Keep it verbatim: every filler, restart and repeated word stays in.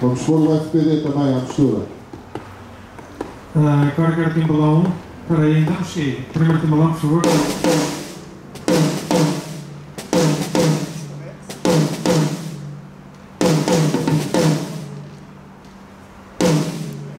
Vamos pôr o F P D também à mistura. Uh, agora quero timbalão. Espera aí, então, sim. Primeiro timbalão, por favor.